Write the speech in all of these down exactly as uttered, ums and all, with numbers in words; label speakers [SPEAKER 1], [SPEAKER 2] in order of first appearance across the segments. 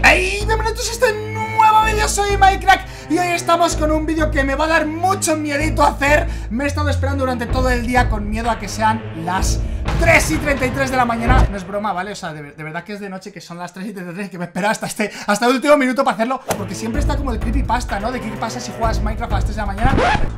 [SPEAKER 1] ¡Hey! Bienvenidos a este nuevo vídeo, soy Minecraft y hoy estamos con un vídeo que me va a dar mucho miedito a hacer. Me he estado esperando durante todo el día con miedo a que sean las tres y treinta y tres de la mañana. No es broma, ¿vale? O sea, de, de verdad que es de noche, que son las tres y treinta y tres, que me espera hasta este hasta el último minuto para hacerlo, porque siempre está como el creepypasta, ¿no? De qué pasa si juegas Minecraft a las tres de la mañana.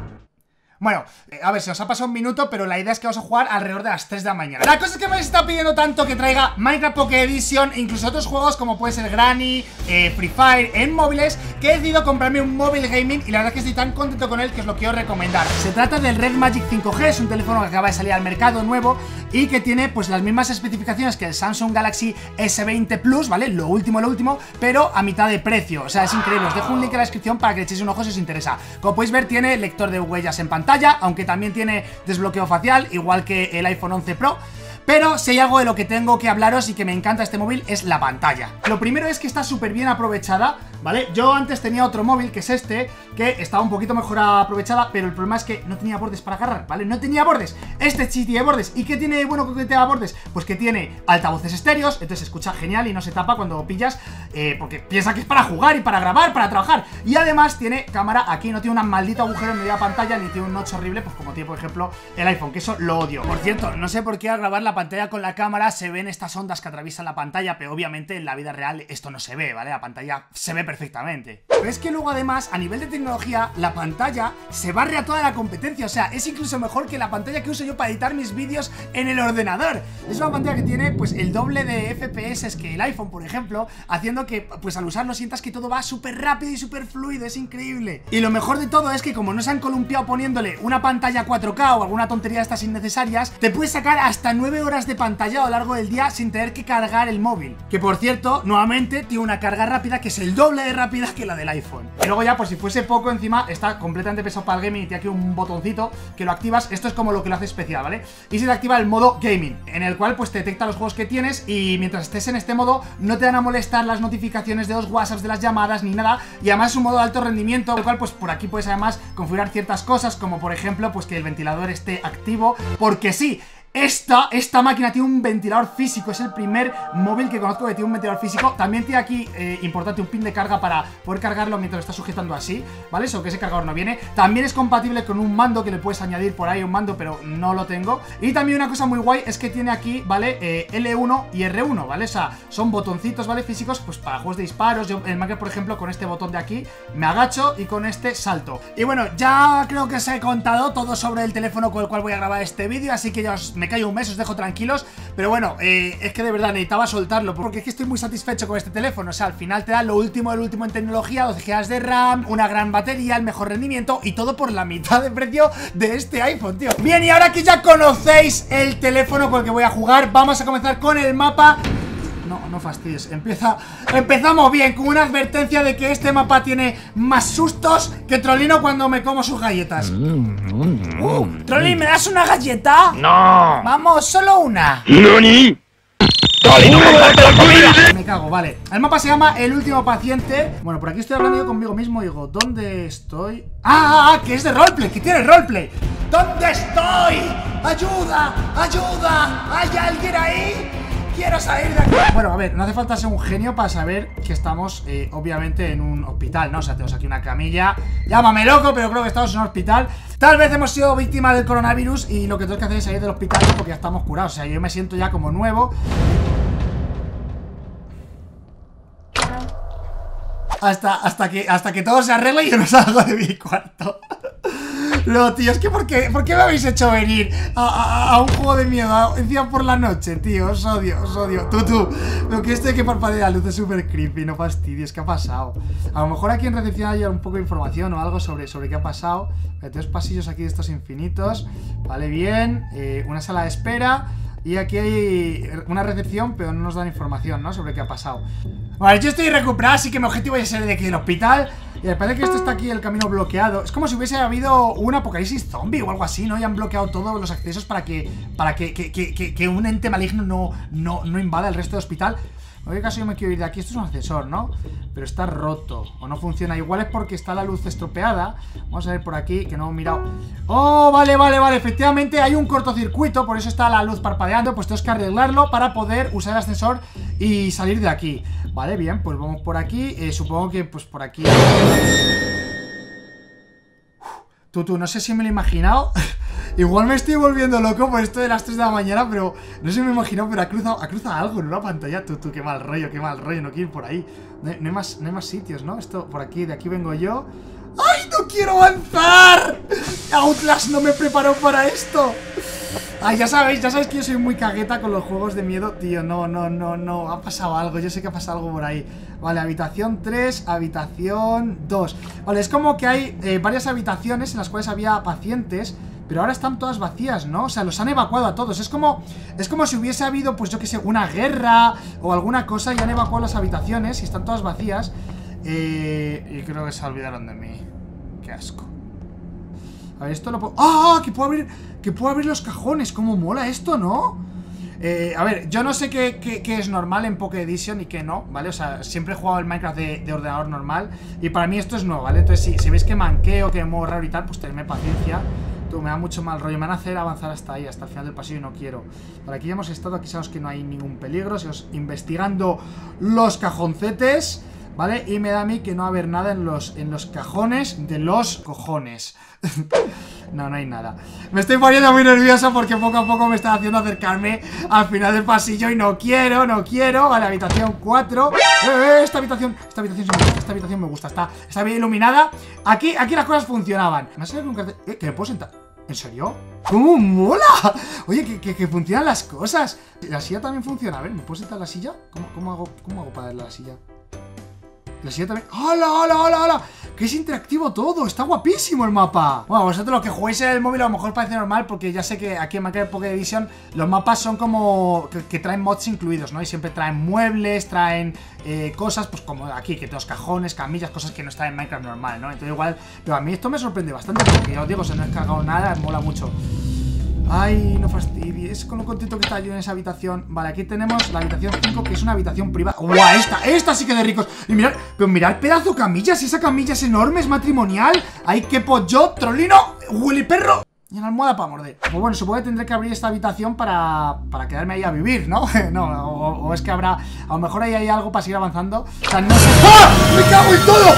[SPEAKER 1] Bueno, eh, a ver, se nos ha pasado un minuto, pero la idea es que vamos a jugar alrededor de las tres de la mañana. La cosa es que me está pidiendo tanto que traiga Minecraft Pocket Edition e incluso otros juegos como puede ser Granny, eh, Free Fire en móviles, que he decidido comprarme un móvil gaming y la verdad es que estoy tan contento con él que os lo quiero recomendar. Se trata del Red Magic cinco G, es un teléfono que acaba de salir al mercado nuevo y que tiene pues las mismas especificaciones que el Samsung Galaxy S veinte Plus, ¿vale? Lo último, lo último, pero a mitad de precio. O sea, es increíble. Os dejo un link en la descripción para que le echéis un ojo si os interesa. Como podéis ver, tiene lector de huellas en pantalla, aunque también tiene desbloqueo facial, igual que el iPhone once Pro. Pero si hay algo de lo que tengo que hablaros y que me encanta este móvil es la pantalla. Lo primero es que está súper bien aprovechada, ¿vale? Yo antes tenía otro móvil, que es este, que estaba un poquito mejor aprovechada, pero el problema es que no tenía bordes para agarrar, ¿vale? No tenía bordes. Este sí tiene bordes. ¿Y qué tiene de bueno que tenga bordes? Pues que tiene altavoces estéreos, entonces se escucha genial y no se tapa cuando pillas, eh, porque piensa que es para jugar y para grabar, para trabajar. Y además tiene cámara aquí, no tiene un maldito agujero en medio de la pantalla, ni tiene un notch horrible, pues como tiene por ejemplo el iPhone, que eso lo odio. Por cierto, no sé por qué al grabar la pantalla con la cámara se ven estas ondas que atraviesan la pantalla, pero obviamente en la vida real esto no se ve, ¿vale? La pantalla se ve perfectamente. Pero es que luego además, a nivel de tecnología, la pantalla se barre a toda la competencia. O sea, es incluso mejor que la pantalla que uso yo para editar mis vídeos en el ordenador. Es una pantalla que tiene pues el doble de F P S que el iPhone, por ejemplo, haciendo que pues al usarlo sientas que todo va súper rápido y súper fluido. Es increíble. Y lo mejor de todo es que como no se han columpiado poniéndole una pantalla cuatro K o alguna tontería de estas innecesarias, te puedes sacar hasta nueve horas de pantalla a lo largo del día sin tener que cargar el móvil. Que por cierto, nuevamente tiene una carga rápida que es el doble de rápida que la del iPhone. Y luego ya, por si fuese poco, encima está completamente pensado para el gaming y tiene aquí un botoncito que lo activas. Esto es como lo que lo hace especial, ¿vale? Y se te activa el modo gaming, en el cual pues te detecta los juegos que tienes y mientras estés en este modo no te van a molestar las notificaciones de los WhatsApps, de las llamadas, ni nada. Y además es un modo de alto rendimiento, el cual pues por aquí puedes además configurar ciertas cosas, como por ejemplo pues que el ventilador esté activo, porque sí, Esta, esta máquina tiene un ventilador físico. Es el primer móvil que conozco que tiene un ventilador físico. También tiene aquí, eh, importante, un pin de carga para poder cargarlo mientras lo estás sujetando así, ¿vale? Eso que ese cargador no viene. También es compatible con un mando que le puedes añadir por ahí, un mando, pero no lo tengo. Y también una cosa muy guay es que tiene aquí, ¿vale? Eh, L uno y R uno, ¿vale? O sea, son botoncitos, ¿vale? Físicos, pues para juegos de disparos. Yo en Minecraft, por ejemplo, con este botón de aquí me agacho y con este salto. Y bueno, ya creo que os he contado todo sobre el teléfono con el cual voy a grabar este vídeo, así que ya os, me callo un mes, os dejo tranquilos. Pero bueno, eh, es que de verdad necesitaba soltarlo, porque es que estoy muy satisfecho con este teléfono. O sea, al final te da lo último del último en tecnología, doce gigas de RAM, una gran batería, el mejor rendimiento y todo por la mitad de precio de este iPhone, tío. Bien, y ahora que ya conocéis el teléfono con el que voy a jugar, vamos a comenzar con el mapa. No, no fastidies, empieza, empezamos bien, con una advertencia de que este mapa tiene más sustos que Trollino cuando me como sus galletas. uh, Trollino, ¿me das una galleta?
[SPEAKER 2] No.
[SPEAKER 1] Vamos, solo una.
[SPEAKER 2] ¿Nani? ¡Trollino, comparte la comida!
[SPEAKER 1] Me cago, vale. El mapa se llama El Último Paciente. Bueno, por aquí estoy hablando yo conmigo mismo y digo, ¿dónde estoy? ¡Ah, ah, que es de roleplay, que tiene roleplay! ¿Dónde estoy? ¡Ayuda! ¡Ayuda! ¿Hay alguien ahí? ¡Quiero salir de aquí! Bueno, a ver, no hace falta ser un genio para saber que estamos, eh, obviamente, en un hospital, ¿no? O sea, tenemos aquí una camilla. Llámame loco, pero creo que estamos en un hospital. Tal vez hemos sido víctimas del coronavirus y lo que tengo que hacer es salir del hospital porque ya estamos curados. O sea, yo me siento ya como nuevo. Hasta, hasta, que, hasta que todo se arregle y yo no salgo de mi cuarto. No, tío, es que ¿por qué, ¿por qué me habéis hecho venir a, a, a un juego de miedo a, encima por la noche, tío? Os odio, os odio. Tú, tú, lo que esto de que parpadea la luz es súper creepy, no fastidies. ¿Qué ha pasado? A lo mejor aquí en recepción hay un poco de información o algo sobre, sobre qué ha pasado. Tres pasillos aquí de estos infinitos. Vale, bien, eh, una sala de espera. Y aquí hay una recepción, pero no nos dan información, ¿no? Sobre qué ha pasado. Vale, yo estoy recuperado, así que mi objetivo es salir de aquí del hospital. Y me parece que esto está aquí, el camino bloqueado. Es como si hubiese habido un apocalipsis zombie o algo así, ¿no? Y han bloqueado todos los accesos para que para que, que, que, que, que un ente maligno no, no, no invada el resto del hospital. Oye, caso yo me quiero ir de aquí. Esto es un ascensor, ¿no? Pero está roto. O no funciona. Igual es porque está la luz estropeada. Vamos a ver por aquí, que no he mirado. Oh, vale, vale, vale. Efectivamente hay un cortocircuito. Por eso está la luz parpadeando. Pues tengo que arreglarlo para poder usar el ascensor y salir de aquí. Vale, bien, pues vamos por aquí. eh, Supongo que pues por aquí. Tú, tú, no sé si me lo he imaginado. Igual me estoy volviendo loco por esto de las tres de la mañana, pero no sé si me he imaginado, pero ha cruzado, ha cruzado algo en una pantalla. Tú, tú, qué mal rollo, qué mal rollo, no quiero ir por ahí. No hay, no hay más, no hay más sitios, ¿no? Esto, por aquí, de aquí vengo yo. ¡Ay, no quiero avanzar! Outlast no me preparó para esto. Ay, ya sabéis, ya sabéis que yo soy muy cagueta con los juegos de miedo. Tío, no, no, no, no, ha pasado algo, yo sé que ha pasado algo por ahí. Vale, habitación tres, habitación dos. Vale, es como que hay eh, varias habitaciones en las cuales había pacientes, pero ahora están todas vacías, ¿no? O sea, los han evacuado a todos. Es como, es como si hubiese habido, pues yo que sé, una guerra o alguna cosa y han evacuado las habitaciones y están todas vacías. Eh, y creo que se olvidaron de mí. Qué asco. A ver, esto lo puedo... ¡Ah! Que puedo abrir, que puedo abrir los cajones. ¿Cómo mola esto, no? Eh, a ver, yo no sé qué, qué, qué es normal en Poké Edition y qué no, ¿vale? O sea, siempre he jugado el Minecraft de, de ordenador normal y para mí esto es nuevo, ¿vale? Entonces, si, si veis que manqueo, que me muevo raro y tal, pues tenedme paciencia. Tú, me da mucho mal rollo, me van a hacer avanzar hasta ahí, hasta el final del pasillo y no quiero. Vale, aquí ya hemos estado, aquí sabemos que no hay ningún peligro, seguimos investigando los cajoncetes, ¿vale? Y me da a mí que no va a haber nada en los, en los cajones de los cojones. No, no hay nada. Me estoy poniendo muy nervioso porque poco a poco me está haciendo acercarme al final del pasillo y no quiero, no quiero. Vale, habitación cuatro. Eh, eh, esta habitación, esta habitación sí me gusta, esta habitación me gusta, está, está bien iluminada. Aquí, aquí las cosas funcionaban. Me ha salido un cartel. Eh, ¿que me puedo sentar? ¿En serio? ¡Cómo mola! Oye, que, que, que funcionan las cosas. La silla también funciona. A ver, ¿me puedo sentar en la silla? ¿Cómo, cómo, hago, cómo hago para darle a la silla? La silla también... ¡Hala, hala, hala, hala! ¡Que es interactivo todo! ¡Está guapísimo el mapa! Bueno, vosotros los que jugáis en el móvil a lo mejor parece normal porque ya sé que aquí en Minecraft Poké Edition los mapas son como... Que, que traen mods incluidos, ¿no? Y siempre traen muebles, traen eh, cosas, pues como aquí, que tenemos cajones, camillas, cosas que no están en Minecraft normal, ¿no? Entonces igual... Pero a mí esto me sorprende bastante porque ya os digo, se no he descargado nada, me mola mucho. Ay, no fastidies, con lo contento que estaba yo en esa habitación. Vale, aquí tenemos la habitación cinco, que es una habitación privada. ¡Guau! Esta, esta sí que de ricos. Y mirad, pero mirad el pedazo de camillas. Esa camilla es enorme, es matrimonial. Ay, qué pollo, trolino, Willy perro. Y una almohada para morder. Pues bueno, supongo que tendré que abrir esta habitación para, para quedarme ahí a vivir, ¿no? No, o, o es que habrá... A lo mejor ahí hay algo para seguir avanzando. O sea, no sé... ¡Ah! ¡Me cago en todo!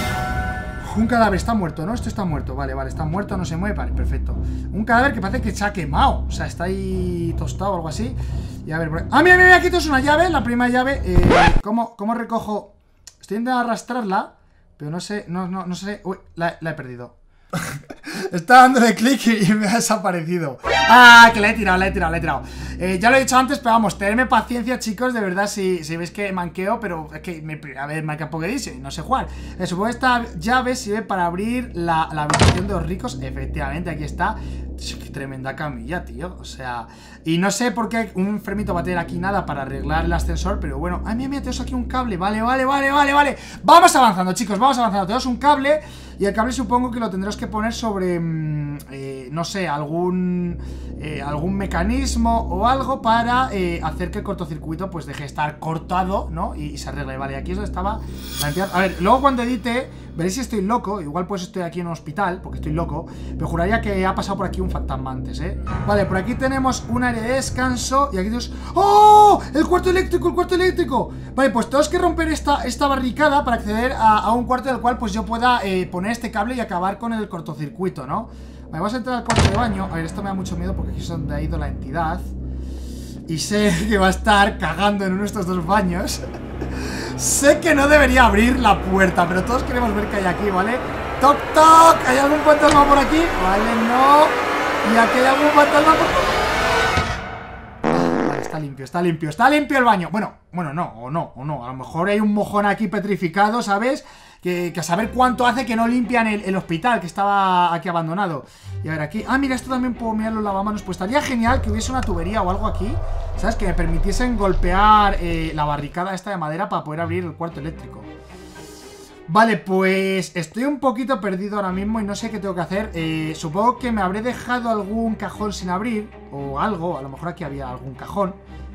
[SPEAKER 1] Un cadáver, está muerto, ¿no? Esto está muerto, vale, vale, está muerto, no se mueve, vale, perfecto. Un cadáver que parece que se ha quemado. O sea, está ahí tostado o algo así. Y a ver, por... ¡Ah, mira, mira, aquí tenemos una llave! La primera llave, eh, ¿cómo, ¿cómo recojo? Estoy intentando arrastrarla, pero no sé, no, no, no sé. Uy, la, la he perdido. Estaba dándole clic y me ha desaparecido. Ah, que la he tirado, la he tirado, la he tirado. eh, Ya lo he dicho antes, pero vamos, tenedme paciencia, chicos. De verdad, si, si veis que manqueo. Pero es que, me, a ver, Minecraft Poké Edition, no sé jugar. eh, Supongo que esta llave sirve para abrir la, la habitación de los ricos. Efectivamente, aquí está. Qué tremenda camilla, tío. O sea, y no sé por qué un enfermito va a tener aquí nada para arreglar el ascensor, pero bueno. Ay, mira, mira, tenemos aquí un cable. Vale, vale, vale, vale, vale. Vamos avanzando, chicos, vamos avanzando. Tenemos un cable y el cable supongo que lo tendremos que poner sobre, eh, no sé, algún eh, algún mecanismo o algo para eh, hacer que el cortocircuito pues deje de estar cortado, ¿no? Y, y se arregle. Vale, aquí es donde estaba la entidad. A ver, luego cuando edite veréis si estoy loco. Igual pues estoy aquí en un hospital porque estoy loco, pero juraría que ha pasado por aquí un fantasma antes, ¿eh? Vale, por aquí tenemos un área de descanso y aquí tenemos... ¡Oh! ¡El cuarto eléctrico! ¡El cuarto eléctrico! Vale, pues tenemos que romper esta, esta barricada para acceder a, a un cuarto del cual pues yo pueda eh, poner este cable y acabar con el cortocircuito, ¿no? Vale, vamos a entrar al cuarto de baño. A ver, esto me da mucho miedo porque aquí es donde ha ido la entidad y sé que va a estar cagando en uno de estos dos baños. Sé que no debería abrir la puerta, pero todos queremos ver qué hay aquí, ¿vale? ¡Toc, toc! ¿Hay algún fantasma por aquí? Vale, no. Y aquí hay algún fantasma por... Vale, está limpio, está limpio, está limpio el baño. Bueno, bueno, no, o no, o no. A lo mejor hay un mojón aquí petrificado, ¿sabes? Que, que a saber cuánto hace que no limpian el, el hospital, que estaba aquí abandonado. Y a ver, aquí... Ah, mira, esto también puedo mirar los lavamanos. Pues estaría genial que hubiese una tubería o algo aquí, ¿sabes? Que me permitiesen golpear eh, la barricada esta de madera para poder abrir el cuarto eléctrico. Vale, pues estoy un poquito perdido ahora mismo y no sé qué tengo que hacer. eh, Supongo que me habré dejado algún cajón sin abrir o algo, a lo mejor aquí había algún cajón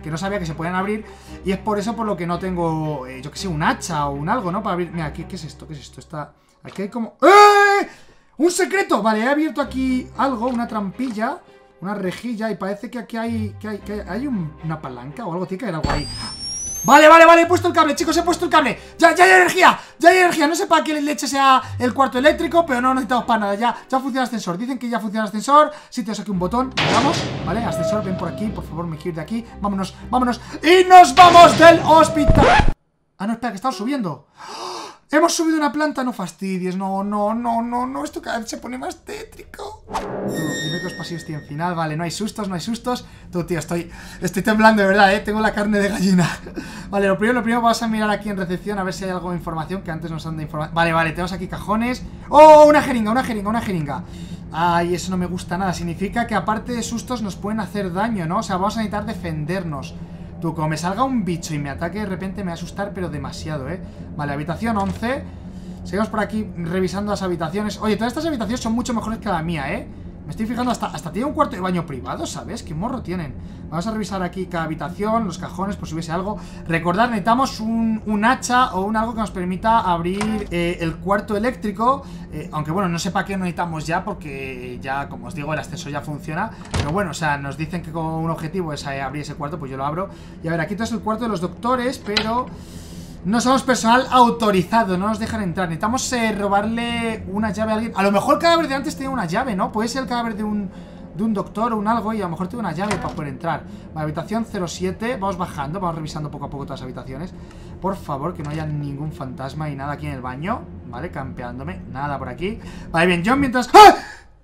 [SPEAKER 1] que no sabía que se podían abrir. Y es por eso por lo que no tengo, eh, yo que sé, un hacha o un algo, ¿no? Para abrir. Mira, ¿qué, ¿qué es esto? ¿Qué es esto? Está... Aquí hay como... ¡Eh! ¡Un secreto! Vale, he abierto aquí algo, una trampilla, una rejilla. Y parece que aquí hay... Que hay, que hay, hay un, una palanca o algo. Tiene que haber algo ahí. Vale, vale, vale, he puesto el cable, chicos, he puesto el cable. Ya, ya hay energía, ya hay energía. No sé para qué leche sea el cuarto eléctrico, pero no necesitamos para nada. Ya, ya funciona el ascensor, dicen que ya funciona el ascensor. Si tenemos aquí un botón, vamos, vale, ascensor, ven por aquí, por favor, me quiero ir de aquí. Vámonos, vámonos, y nos vamos del hospital. Ah, no, espera, que estamos subiendo. Hemos subido una planta, no fastidies. No, no, no, no, no, esto cada vez se pone más tétrico. Tú, dime que los pasillos tienen final. Vale, no hay sustos, no hay sustos. Tú, tío, estoy, estoy temblando de verdad, eh. Tengo la carne de gallina. Vale, lo primero, lo primero vamos a mirar aquí en recepción a ver si hay algo de información, que antes nos han de información. Vale, vale, tenemos aquí cajones. ¡Oh! Una jeringa, una jeringa, una jeringa. Ay, eso no me gusta nada. Significa que aparte de sustos nos pueden hacer daño, ¿no? O sea, vamos a necesitar defendernos. Tú, como me salga un bicho y me ataque de repente me va a asustar, pero demasiado, ¿eh? Vale, habitación once. Seguimos por aquí revisando las habitaciones. Oye, todas estas habitaciones son mucho mejores que la mía, ¿eh? Me estoy fijando, hasta, hasta tiene un cuarto de baño privado, ¿sabes? ¿Qué morro tienen? Vamos a revisar aquí cada habitación, los cajones, por si hubiese algo. Recordad, necesitamos un, un hacha o un algo que nos permita abrir eh, el cuarto eléctrico. eh, Aunque bueno, no sé para qué necesitamos ya, porque ya, como os digo, el ascensor ya funciona. Pero bueno, o sea, nos dicen que con un objetivo es eh, abrir ese cuarto, pues yo lo abro. Y a ver, aquí todo es el cuarto de los doctores, pero... no somos personal autorizado, no nos dejan entrar. Necesitamos eh, robarle una llave a alguien. A lo mejor el cadáver de antes tenía una llave, ¿no? Puede ser el cadáver de un, de un doctor o un algo, y a lo mejor tiene una llave para poder entrar. Vale, habitación cero siete. Vamos bajando, vamos revisando poco a poco todas las habitaciones. Por favor, que no haya ningún fantasma y nada aquí en el baño. Vale, campeándome, nada por aquí. Vale, bien, yo mientras... ¡ah!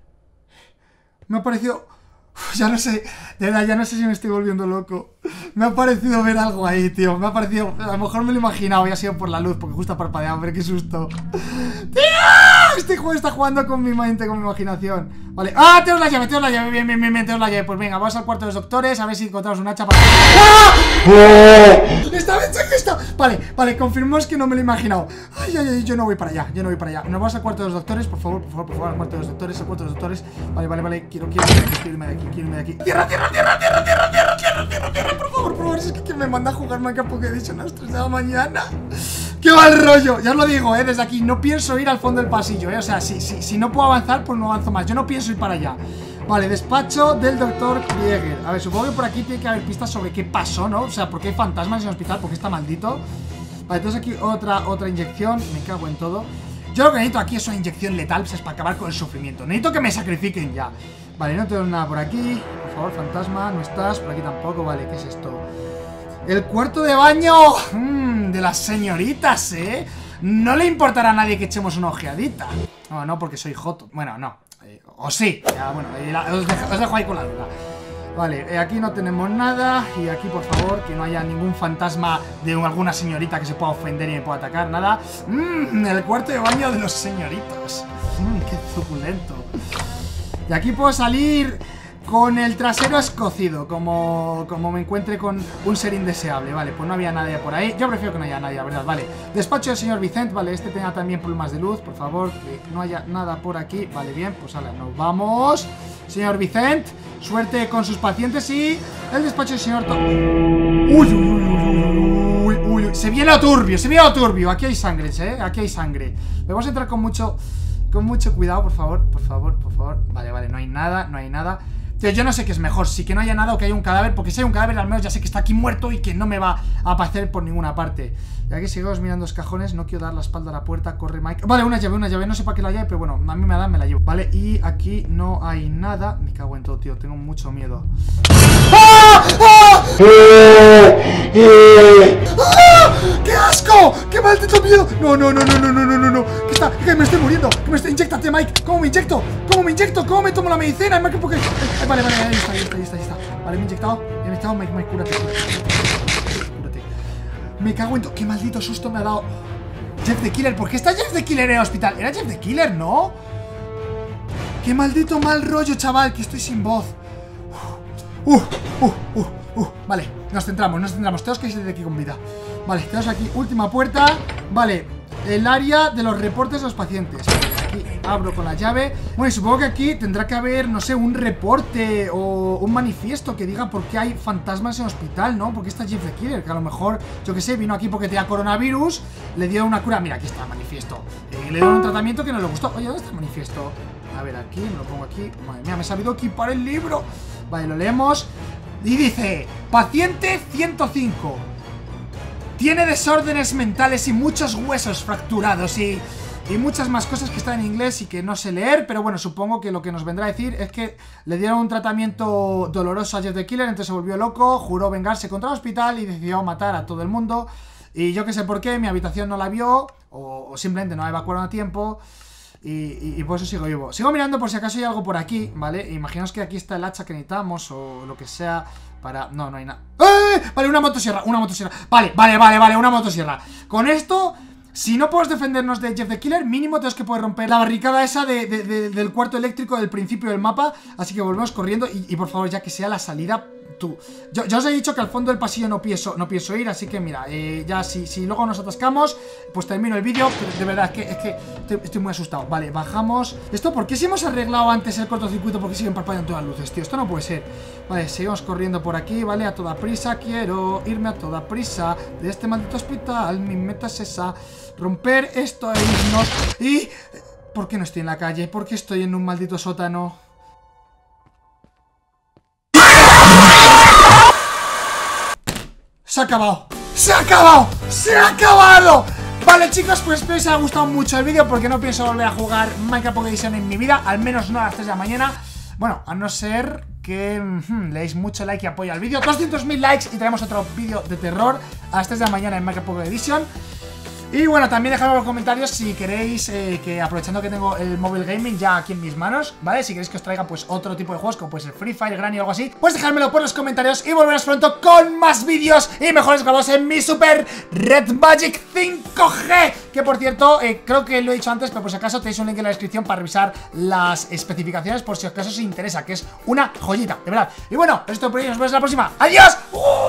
[SPEAKER 1] Me ha parecido... Uf, ya no sé, de verdad, ya no sé si me estoy volviendo loco. Me ha parecido ver algo ahí, tío. Me ha parecido, a lo mejor me lo he imaginado y ha sido por la luz, porque justo ha parpadeado, pero qué susto. ¡Tío! Este juego está jugando con mi mente, con mi imaginación. Vale, ¡ah! Tenemos la llave, tenemos la llave, bien, bien, bien, tenemos la llave. Pues venga, vamos al cuarto de los doctores, a ver si encontramos una chapa. ¡Ah! Esta vez aquí está. Vale, vale, confirmamos que no me lo he imaginado. Ay, ay, ay, yo no voy para allá, yo no voy para allá. Nos vamos al cuarto de los doctores, por favor, por favor, por favor, al cuarto de los doctores, al cuarto de los doctores. Vale, vale, vale, quiero, quiero, quiero, quiero irme de aquí, quiero irme de aquí. Tierra, tierra, tierra, tierra, tierra, tierra, tierra, tierra, tierra, por favor, por favor, es que quien me manda a jugar Minecraft porque he dicho a las tres de la mañana. ¡Qué mal rollo! Ya os lo digo, eh, desde aquí, no pienso ir al fondo del pasillo, eh. O sea, si, si, si no puedo avanzar, pues no avanzo más. Yo no pienso ir para allá. Vale, despacho del doctor Krieger. A ver, supongo que por aquí tiene que haber pistas sobre qué pasó, ¿no? O sea, por qué hay fantasmas en el hospital, por qué está maldito. Vale, entonces aquí otra, otra inyección. Me cago en todo. Yo lo que necesito aquí es una inyección letal, pues es para acabar con el sufrimiento. Necesito que me sacrifiquen ya. Vale, no tengo nada por aquí. Por favor, fantasma, no estás. Por aquí tampoco, vale, ¿qué es esto? El cuarto de baño mmm, de las señoritas, ¿eh? No le importará a nadie que echemos una ojeadita. No, no, porque soy joto. Bueno, no. Eh, o sí. Ya, bueno, eh, la, os, dejo, os dejo ahí con la duda. Vale, eh, aquí no tenemos nada. Y aquí, por favor, que no haya ningún fantasma de alguna señorita que se pueda ofender y me pueda atacar. Nada. Mmm, el cuarto de baño de los señoritos. Mmm, qué suculento. Y aquí puedo salir con el trasero escocido, como, como me encuentre con un ser indeseable. Vale, pues no había nadie por ahí. Yo prefiero que no haya nadie, la verdad. Vale, despacho del señor Vicente. Vale, este tenga también problemas de luz. Por favor, que no haya nada por aquí. Vale, bien, pues ahora nos vamos. Señor Vicente, suerte con sus pacientes. Y el despacho del señor To... Uy, uy, uy, uy, uy, uy. Se viene lo turbio, se viene lo turbio. Aquí hay sangre, ¿eh? Aquí hay sangre. Vamos a entrar con mucho, con mucho cuidado, por favor, por favor, por favor. Vale, vale, no hay nada, no hay nada. Tío, yo no sé qué es mejor, si que no haya nada o que haya un cadáver. Porque si hay un cadáver, al menos ya sé que está aquí muerto y que no me va a aparecer por ninguna parte. Y aquí seguimos mirando los cajones. No quiero dar la espalda a la puerta, corre Mike. Vale, una llave, una llave, no sé para qué la llave, pero bueno, a mí me la dan, me la llevo. Vale, y aquí no hay nada. Me cago en todo, tío, tengo mucho miedo. ¡Ah! ¡Ah! ¡Ah! ¡Qué asco! ¡Qué maldito miedo! No, no, no, no, no, no, no, no, no. ¿Qué está? Que me estoy muriendo. Que me estoy... Inyéctate, Mike. ¿Cómo me inyecto? ¿Cómo me inyecto? ¿Cómo me tomo la medicina? Mike, porque... Eh, vale, vale, ahí está, ahí está, ahí está, ahí está. Vale, me he inyectado. Me he inyectado, Mike, Mike, cúrate. Cúrate. Me cago en todo. Qué maldito susto me ha dado Jeff the Killer. ¿Por qué está Jeff the Killer en el hospital? Era Jeff the Killer, ¿no? Qué maldito mal rollo, chaval. Que estoy sin voz. Uh, uh, uh, uh. Vale, nos centramos, nos centramos. Tenemos que ir de aquí con vida. Vale, tenemos aquí última puerta. Vale, el área de los reportes de los pacientes. aquí abro con la llave. Bueno, y supongo que aquí tendrá que haber, no sé, un reporte o un manifiesto que diga por qué hay fantasmas en el hospital, ¿no? Porque está Jeff the Killer, que a lo mejor, yo que sé, vino aquí porque tenía coronavirus, le dio una cura. Mira, aquí está el manifiesto. Eh, le dieron un tratamiento que no le gustó. Oye, ¿dónde está el manifiesto? A ver, aquí, me lo pongo aquí. Madre mía, me he sabido equipar el libro. Vale, lo leemos. Y dice: paciente ciento cinco. Tiene desórdenes mentales y muchos huesos fracturados y, y muchas más cosas que están en inglés y que no sé leer. Pero bueno, supongo que lo que nos vendrá a decir es que le dieron un tratamiento doloroso a Jeff the Killer. Entonces se volvió loco, juró vengarse contra el hospital y decidió matar a todo el mundo. Y yo que sé por qué, mi habitación no la vio o, o simplemente no la evacuaron a tiempo. Y, y, y por eso sigo vivo. Sigo mirando por si acaso hay algo por aquí, ¿vale? Imaginaos que aquí está el hacha que necesitamos o lo que sea para... No, no hay nada. ¡Eh! Vale, una motosierra, una motosierra. Vale, vale, vale, vale, una motosierra. Con esto, si no podemos defendernos de Jeff the Killer, mínimo tenemos que poder romper la barricada esa de, de, de, del cuarto eléctrico del principio del mapa. Así que volvemos corriendo y, y por favor, ya que sea la salida... Tú. Yo, yo os he dicho que al fondo del pasillo no pienso, no pienso ir, así que mira, eh, ya si, si luego nos atascamos, pues termino el vídeo. De verdad, es que, es que estoy, estoy muy asustado. Vale, bajamos. ¿Esto por qué si hemos arreglado antes el cortocircuito? Porque siguen parpadeando todas las luces, tío, esto no puede ser. Vale, seguimos corriendo por aquí, vale, a toda prisa. Quiero irme a toda prisa de este maldito hospital. Mi meta es esa, romper esto e irnos. Y... ¿por qué no estoy en la calle? ¿Por qué estoy en un maldito sótano? Se ha acabado, se ha acabado, se ha acabado. Vale chicos, pues espero que os haya gustado mucho el vídeo, porque no pienso volver a jugar Minecraft Pocket Edition en mi vida, al menos no a las tres de la mañana. Bueno, a no ser que hmm, leéis mucho like y apoyo al vídeo. doscientos mil likes y traemos otro vídeo de terror a las tres de la mañana en Minecraft Pocket Edition. Y bueno, también dejadme en los comentarios si queréis eh, que, aprovechando que tengo el mobile gaming ya aquí en mis manos, ¿vale? Si queréis que os traiga pues otro tipo de juegos, como pues el Free Fire, Granny o algo así, pues dejádmelo por los comentarios y volveremos pronto con más vídeos y mejores grabados en mi Super Red Magic cinco G. Que por cierto, eh, creo que lo he dicho antes, pero por si acaso tenéis un link en la descripción para revisar las especificaciones por si acaso os interesa, que es una joyita, de verdad. Y bueno, esto por hoy, nos vemos en la próxima. ¡Adiós! ¡Uh!